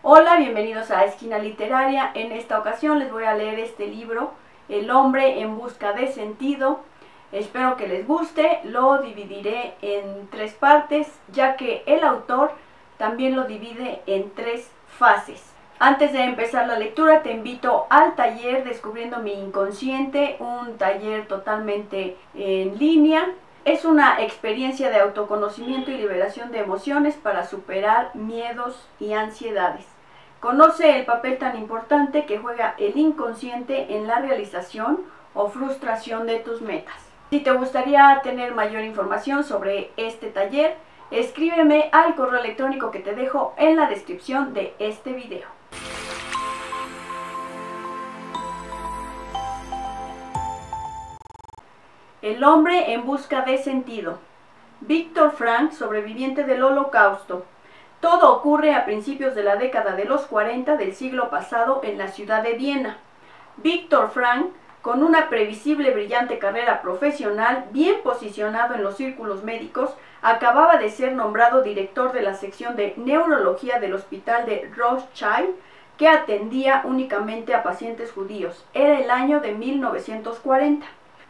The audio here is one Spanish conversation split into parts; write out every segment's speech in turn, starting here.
Hola, bienvenidos a Esquina Literaria. En esta ocasión les voy a leer este libro, El hombre en busca de sentido. Espero que les guste. Lo dividiré en 3 partes, ya que el autor también lo divide en 3 fases. Antes de empezar la lectura, te invito al taller Descubriendo mi Inconsciente, un taller totalmente en línea. Es una experiencia de autoconocimiento y liberación de emociones para superar miedos y ansiedades. Conoce el papel tan importante que juega el inconsciente en la realización o frustración de tus metas. Si te gustaría tener mayor información sobre este taller, escríbeme al correo electrónico que te dejo en la descripción de este video. El hombre en busca de sentido. Viktor Frankl, sobreviviente del Holocausto. Todo ocurre a principios de la década de los 40 del siglo pasado en la ciudad de Viena. Viktor Frankl, con una previsible brillante carrera profesional, bien posicionado en los círculos médicos, acababa de ser nombrado director de la sección de neurología del hospital de Rothschild, que atendía únicamente a pacientes judíos. Era el año de 1940.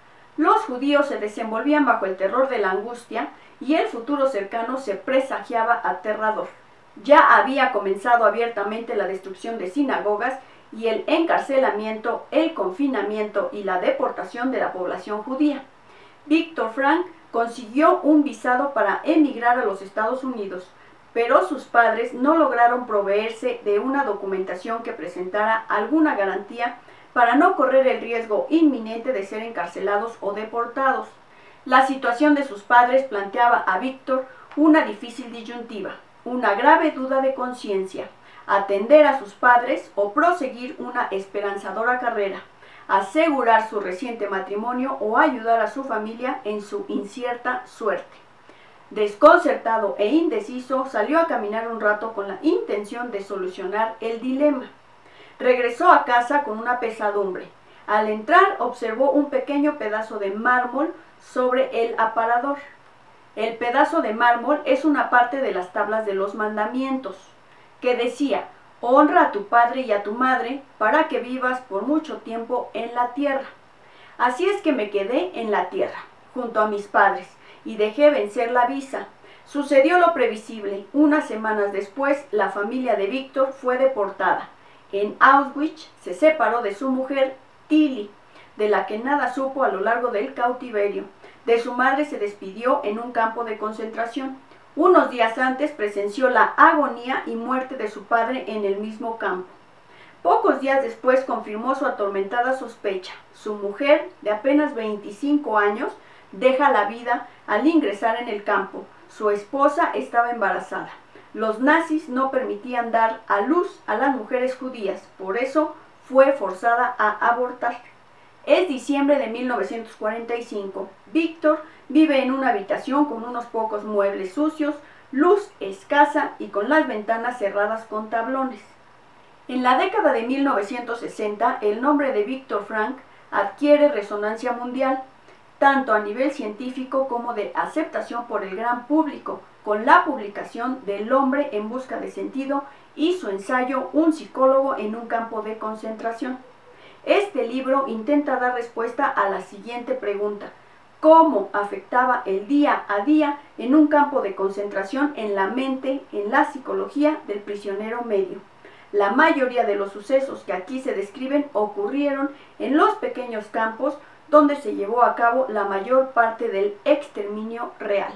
Los judíos se desenvolvían bajo el terror de la angustia y el futuro cercano se presagiaba aterrador. Ya había comenzado abiertamente la destrucción de sinagogas y el encarcelamiento, el confinamiento y la deportación de la población judía. Viktor Frankl consiguió un visado para emigrar a los Estados Unidos, pero sus padres no lograron proveerse de una documentación que presentara alguna garantía para no correr el riesgo inminente de ser encarcelados o deportados. La situación de sus padres planteaba a Viktor una difícil disyuntiva, una grave duda de conciencia: atender a sus padres o proseguir una esperanzadora carrera, asegurar su reciente matrimonio o ayudar a su familia en su incierta suerte. Desconcertado e indeciso, salió a caminar un rato con la intención de solucionar el dilema. Regresó a casa con una pesadumbre. Al entrar observó un pequeño pedazo de mármol sobre el aparador. El pedazo de mármol es una parte de las tablas de los mandamientos, que decía: honra a tu padre y a tu madre para que vivas por mucho tiempo en la tierra. Así es que me quedé en la tierra, junto a mis padres, y dejé vencer la visa. Sucedió lo previsible. Unas semanas después, la familia de Viktor fue deportada. En Auschwitz se separó de su mujer, Tilly, de la que nada supo a lo largo del cautiverio. De su madre se despidió en un campo de concentración. Unos días antes presenció la agonía y muerte de su padre en el mismo campo. Pocos días después confirmó su atormentada sospecha. Su mujer, de apenas 25 años, deja la vida al ingresar en el campo. Su esposa estaba embarazada. Los nazis no permitían dar a luz a las mujeres judías, por eso fue forzada a abortar. Es diciembre de 1945. Viktor vive en una habitación con unos pocos muebles sucios, luz escasa y con las ventanas cerradas con tablones. En la década de 1960, el nombre de Viktor Frankl adquiere resonancia mundial, tanto a nivel científico como de aceptación por el gran público, con la publicación del hombre en busca de sentido y su ensayo Un psicólogo en un campo de concentración. Este libro intenta dar respuesta a la siguiente pregunta: ¿cómo afectaba el día a día en un campo de concentración en la mente, en la psicología del prisionero medio? La mayoría de los sucesos que aquí se describen ocurrieron en los pequeños campos donde se llevó a cabo la mayor parte del exterminio real.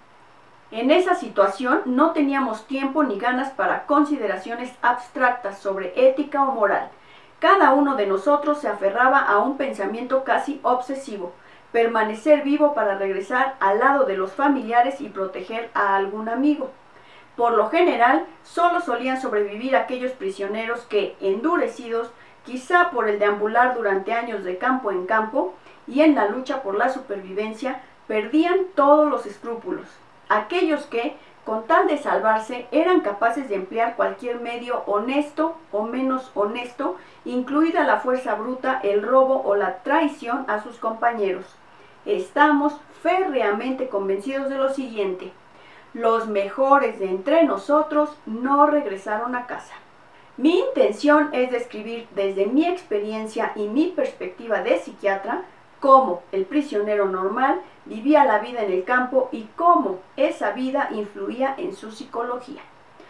En esa situación no teníamos tiempo ni ganas para consideraciones abstractas sobre ética o moral. Cada uno de nosotros se aferraba a un pensamiento casi obsesivo: permanecer vivo para regresar al lado de los familiares y proteger a algún amigo. Por lo general, solo solían sobrevivir aquellos prisioneros que, endurecidos, quizá por el deambular durante años de campo en campo y en la lucha por la supervivencia, perdían todos los escrúpulos. Aquellos que, con tal de salvarse, eran capaces de emplear cualquier medio honesto o menos honesto, incluida la fuerza bruta, el robo o la traición a sus compañeros. Estamos férreamente convencidos de lo siguiente: los mejores de entre nosotros no regresaron a casa. Mi intención es describir desde mi experiencia y mi perspectiva de psiquiatra cómo el prisionero normal vivía la vida en el campo y cómo esa vida influía en su psicología.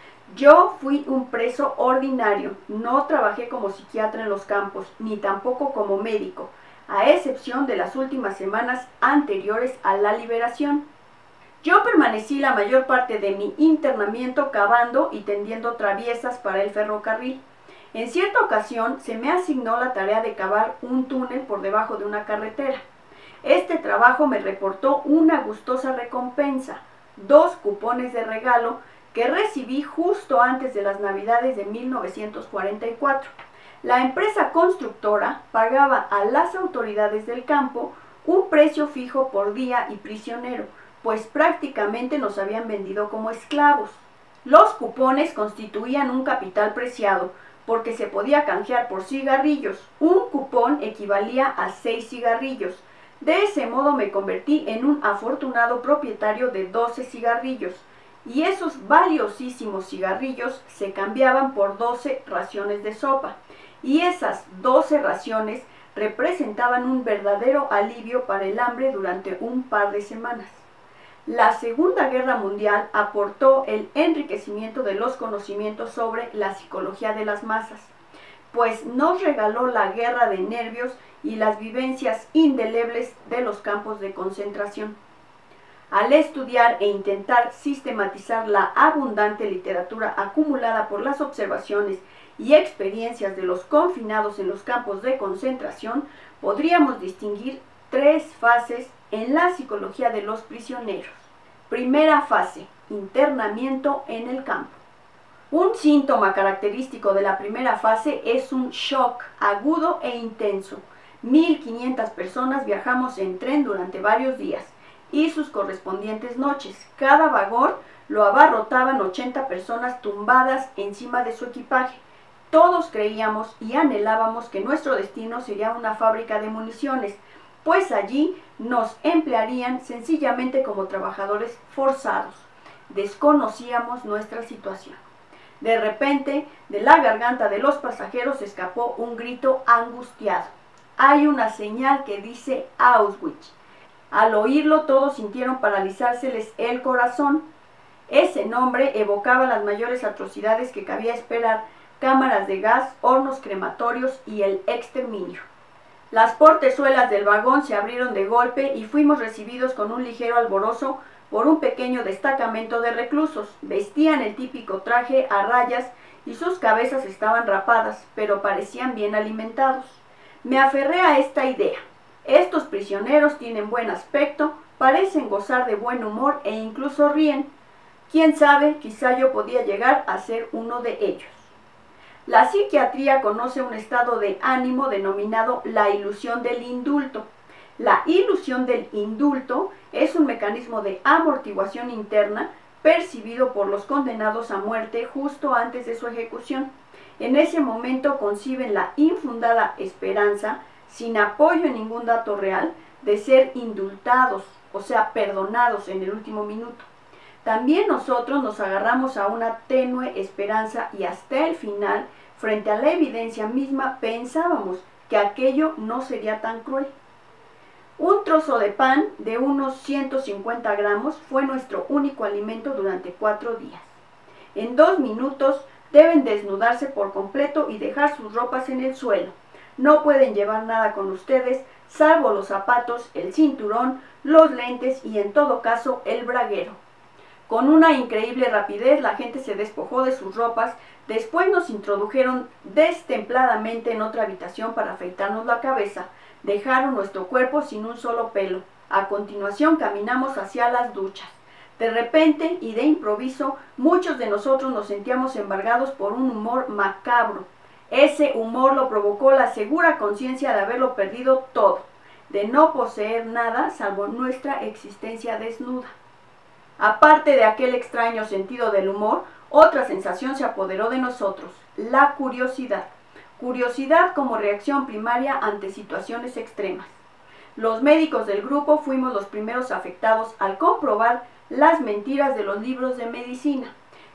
Yo fui un preso ordinario, no trabajé como psiquiatra en los campos, ni tampoco como médico, a excepción de las últimas semanas anteriores a la liberación. Yo permanecí la mayor parte de mi internamiento cavando y tendiendo traviesas para el ferrocarril. En cierta ocasión se me asignó la tarea de cavar un túnel por debajo de una carretera. Este trabajo me reportó una gustosa recompensa, 2 cupones de regalo que recibí justo antes de las Navidades de 1944. La empresa constructora pagaba a las autoridades del campo un precio fijo por día y prisionero, pues prácticamente nos habían vendido como esclavos. Los cupones constituían un capital preciado, porque se podía canjear por cigarrillos. Un cupón equivalía a 6 cigarrillos. De ese modo me convertí en un afortunado propietario de 12 cigarrillos, y esos valiosísimos cigarrillos se cambiaban por 12 raciones de sopa, y esas 12 raciones representaban un verdadero alivio para el hambre durante un par de semanas. La Segunda Guerra Mundial aportó el enriquecimiento de los conocimientos sobre la psicología de las masas, pues nos regaló la guerra de nervios y las vivencias indelebles de los campos de concentración. Al estudiar e intentar sistematizar la abundante literatura acumulada por las observaciones y experiencias de los confinados en los campos de concentración, podríamos distinguir 3 fases en la psicología de los prisioneros. Primera fase: internamiento en el campo. Un síntoma característico de la primera fase es un shock agudo e intenso. 1500 personas viajamos en tren durante varios días y sus correspondientes noches. Cada vagón lo abarrotaban 80 personas tumbadas encima de su equipaje. Todos creíamos y anhelábamos que nuestro destino sería una fábrica de municiones, pues allí nos emplearían sencillamente como trabajadores forzados. Desconocíamos nuestra situación. De repente, de la garganta de los pasajeros escapó un grito angustiado. Hay una señal que dice Auschwitz. Al oírlo, todos sintieron paralizárseles el corazón. Ese nombre evocaba las mayores atrocidades que cabía esperar: cámaras de gas, hornos crematorios y el exterminio. Las portezuelas del vagón se abrieron de golpe y fuimos recibidos con un ligero alborozo por un pequeño destacamento de reclusos. Vestían el típico traje a rayas y sus cabezas estaban rapadas, pero parecían bien alimentados. Me aferré a esta idea. Estos prisioneros tienen buen aspecto, parecen gozar de buen humor e incluso ríen. Quién sabe, quizá yo podía llegar a ser uno de ellos. La psiquiatría conoce un estado de ánimo denominado la ilusión del indulto. La ilusión del indulto es un mecanismo de amortiguación interna percibido por los condenados a muerte justo antes de su ejecución. En ese momento conciben la infundada esperanza, sin apoyo en ningún dato real, de ser indultados, o sea, perdonados en el último minuto. También nosotros nos agarramos a una tenue esperanza y hasta el final, frente a la evidencia misma, pensábamos que aquello no sería tan cruel. Un trozo de pan de unos 150 gramos fue nuestro único alimento durante 4 días. En 2 minutos deben desnudarse por completo y dejar sus ropas en el suelo. No pueden llevar nada con ustedes, salvo los zapatos, el cinturón, los lentes y en todo caso el braguero. Con una increíble rapidez la gente se despojó de sus ropas. Después nos introdujeron destempladamente en otra habitación para afeitarnos la cabeza. Dejaron nuestro cuerpo sin un solo pelo. A continuación caminamos hacia las duchas. De repente y de improviso, muchos de nosotros nos sentíamos embargados por un humor macabro. Ese humor lo provocó la segura conciencia de haberlo perdido todo, de no poseer nada salvo nuestra existencia desnuda. Aparte de aquel extraño sentido del humor, otra sensación se apoderó de nosotros: la curiosidad. Curiosidad como reacción primaria ante situaciones extremas. Los médicos del grupo fuimos los primeros afectados al comprobar las mentiras de los libros de medicina.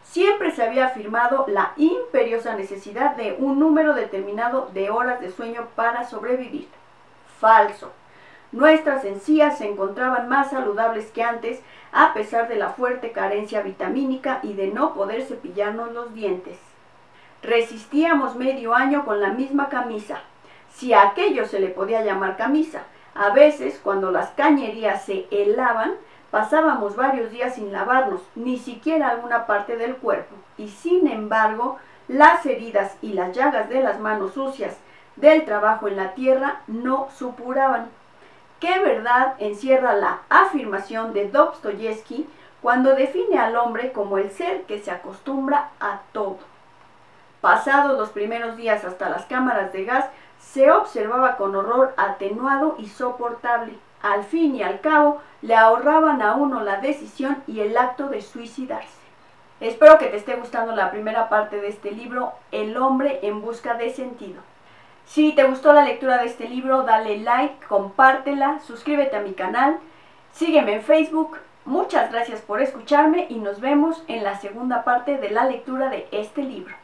Siempre se había afirmado la imperiosa necesidad de un número determinado de horas de sueño para sobrevivir. Falso. Nuestras encías se encontraban más saludables que antes, a pesar de la fuerte carencia vitamínica y de no poder cepillarnos los dientes. Resistíamos medio año con la misma camisa, si a aquello se le podía llamar camisa. A veces, cuando las cañerías se helaban, pasábamos varios días sin lavarnos, ni siquiera alguna parte del cuerpo, y sin embargo, las heridas y las llagas de las manos sucias del trabajo en la tierra no supuraban. ¿Qué verdad encierra la afirmación de Dostoyevsky cuando define al hombre como el ser que se acostumbra a todo? Pasados los primeros días hasta las cámaras de gas, se observaba con horror atenuado y soportable. Al fin y al cabo, le ahorraban a uno la decisión y el acto de suicidarse. Espero que te esté gustando la primera parte de este libro, El hombre en busca de sentido. Si te gustó la lectura de este libro, dale like, compártela, suscríbete a mi canal, sígueme en Facebook. Muchas gracias por escucharme y nos vemos en la segunda parte de la lectura de este libro.